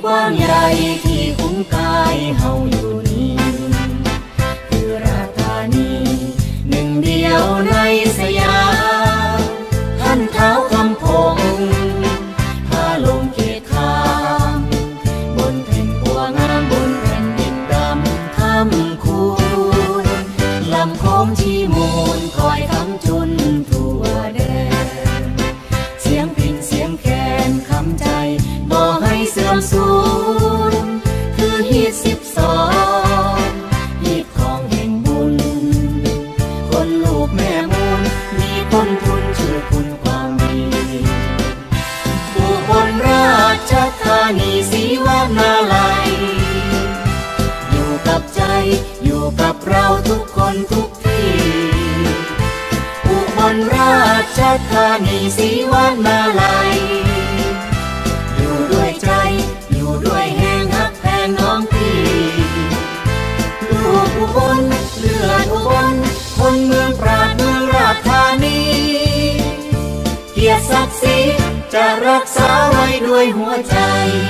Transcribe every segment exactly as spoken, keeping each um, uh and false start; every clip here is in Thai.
กว้างใหญ่ที่คุ้มกายเฮาอยู่นี้คือราชธานีหนึ่งเดียวในสยามท่านเท้าคำพงพาลงเขตขามบนแผ่นบัวงามบนแผ่นดินดำคำคูณลำโค้งที่มูลคอยคำจุนทั่วแดนเสียงพินเสียงแคนคำใจบ่ให้เสื่อมสูญคือฮีทสิบสองฮีทของแห่งบุญคนลูกแม่มูลมีต้นทุนช่วยคุณความดีอุบลราชธานีศรีวนาลัยอยู่กับใจอยู่กับเราทุกคนทุกที่อุบลราชธานีศรีวนาลัยอยู่ด้วยใจอยู่ด้วยแห่งฮักแพงน้องพี่ลูกอุบลเลือดอุบลคนเมืองปราดเมืองราชธานีเกียรติศักดิ์ศรีจะรักษาไว้ด้วยหัวใจ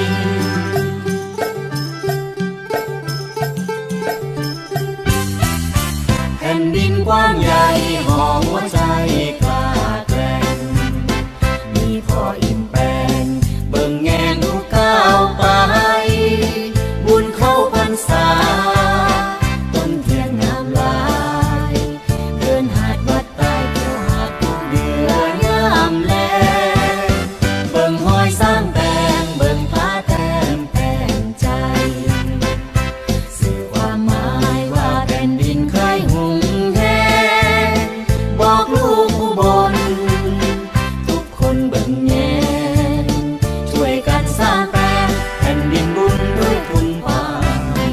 แผ่นดินกว้างใหญ่ห่อหัวใจกล้าแกร่งมีพ่ออิ่มแปงเบิ่งแงนดูก้าวไปบุญเข้าพรรษาต้นเทียนงามลายเดินหาดวัดใต้เที่ยวหาดทุกเดือนยามแลเบิ่งห้อยสร้างแปงเบิ่งพระแต้มแต้มใจสื่อความหมายว่าแผ่นดินเคยหุงแห้งบอกลูกอุบลทุกคนเบิ่งแยงช่วยกันสร้างแปลงแผ่นดินบุญด้วยคุณความดี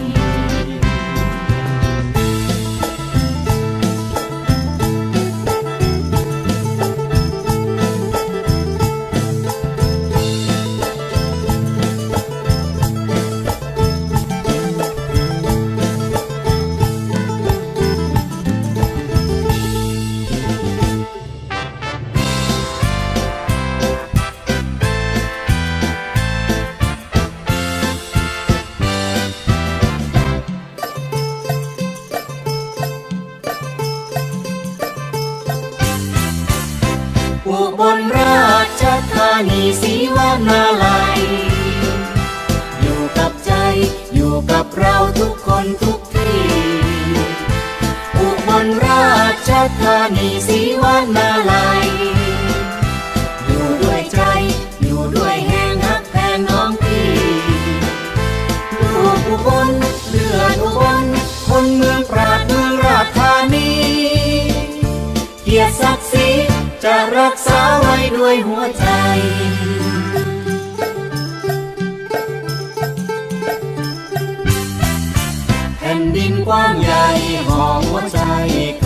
อุบลราชธานีศรีวนาลัยอยู่กับใจอยู่กับเราทุกคนทุกที่อุบลราชธานีศรีวนาลัยอยู่ด้วยใจอยู่ด้วยแห่งฮักแพงน้องพี่ลูกอุบลเลือดอุบลคนเมืองปราดเมืองราชธานีเกียรติศักดิ์ศรีจะรักษาไว้ด้วยหัวใจแผ่นดินกว้างใหญ่ห่อหัวใจ